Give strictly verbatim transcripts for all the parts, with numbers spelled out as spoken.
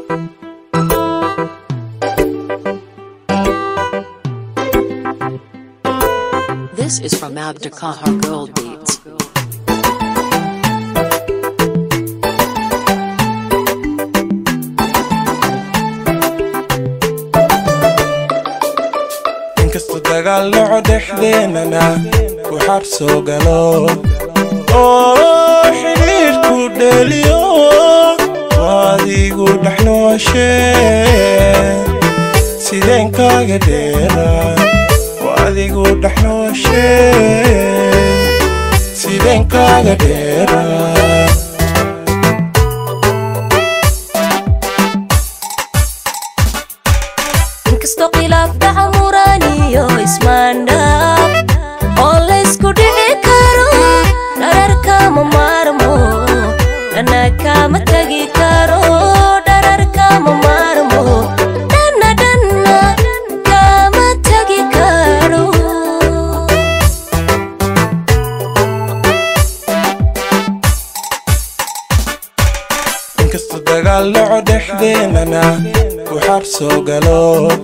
This is from Abdukahar Gold Beats. Inkasto dagaal dhaco dhexdeenana waxaad soo galo oo xiriirku dhaliyo waadigu dhex nooshee sideen kaaga dheeraa waadigu dhex nooshee sideen kaaga dheeraa inkasto khilaaf dhaca muraaniyo ismaandhaaf oo laysku dhici karo dhararkama maarmo dhana kama tagi karo dhararkama maarmo dhana dhana kama tagi karo inkasto dagaal dhaco dhexdeenana waxaad soo galo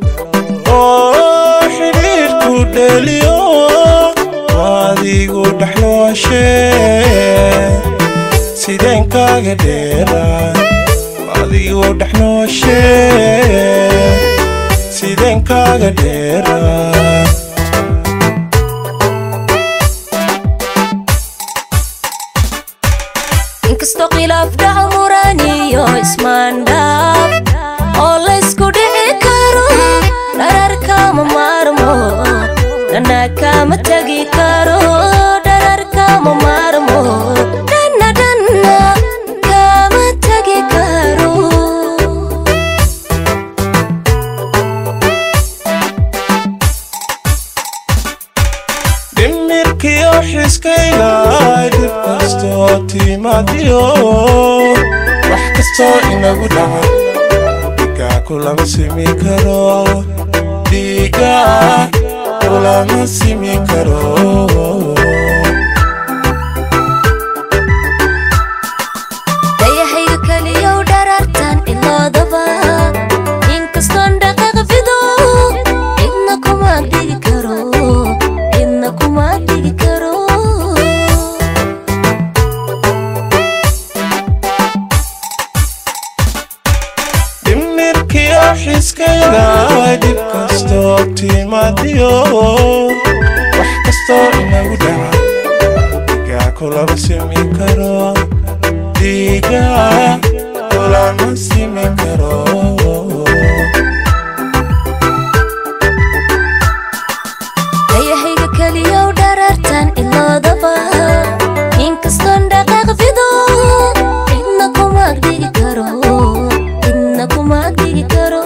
oo xiriirku dhaliyo waadigu dhex nooshee sideen kaaga dheeraa waadigu dhex nooshee sideen kaaga dheeraa inkasto khilaaf dhaca muraaniyo ismaandhaaf oo laysku dhici karo dhararkama maarmo dhana kama tagi karo dhararkama maarmo dhana dhana kama tagi karo dhimirkiyo xiskayga dib kastoo timaadiyo wax kastoo inagu dhaca kulama simi karo dhiiga kulama simi karo dayahayga kaliyow dharartan iloodaba inkastoon dhaqaaq fido cidna kuma dhigi karo cidna kuma dhigi karo xiskayga dib kastoo timaadiyo wax kastoo inagu dhaca dhiiga kulama simi karo dhiiga kulama simi karo dayahayga kaliyow dharartan iloodaba inkastoon dhaqaaq fido cidna kuma dhigi karo cidna kuma dhigi karo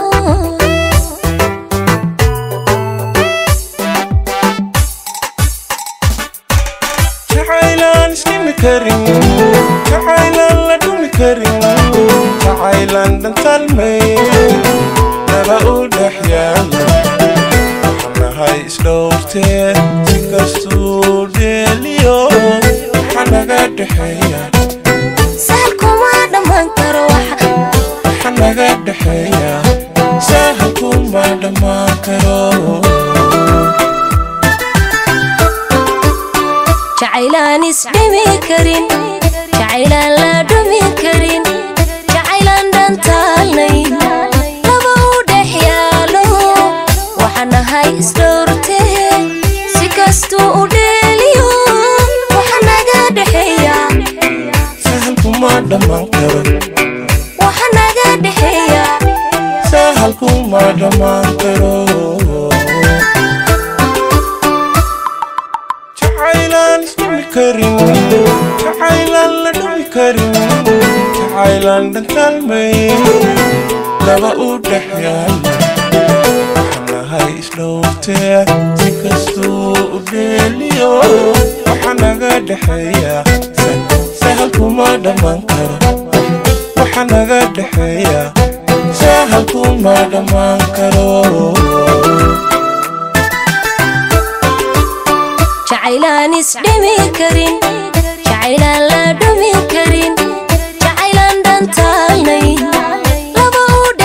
jacaylaan iskimi karin jacaylaan la dhumi karin jacaylaan dhantalmay naba u dhex yaala waxaan nahay isdhowrtee si kastuu dheeliyo waxa naga dhexeeya sahal kuma dhammaan karo waxa naga dhexeeya sahal kuma dhammaan karo jacaylaan isdhimi karin jacaylaan la dhumi karin jacaylaan dhantaalnayn laba u dhex yaalo waxaan nahay isdhowrtee si kastuu u dheeliyo waxa naga dhexeeya sahal kuma dhammaan karo waxa naga dhexeeya sahal kuma dhammaan karo jacaylaan isdhimi karin jacaylaan la dhumi karin jacaylaan dhantalmay laba u dhex yaala waxaan nahay isdhowrtee si kastuu u dheeliyo waxa naga dhexeeya sahal kuma dhammaan karo waxa naga dhexeeya sahal kuma dhammaan karo jacaylaan isdhimi karin jacaylaan la dhumi karin jacaylaan dhantaalnayn laba u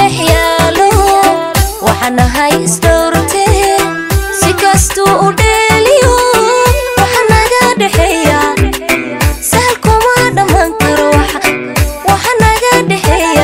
dhexeeya